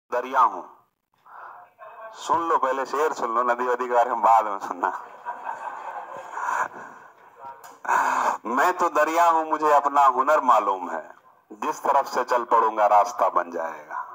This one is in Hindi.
दरिया हूं। सुन लो, पहले शेर सुन लो, नदी वदी के बारे में बाद में सुनना। मैं तो दरिया हूं, मुझे अपना हुनर मालूम है, जिस तरफ से चल पड़ूंगा रास्ता बन जाएगा।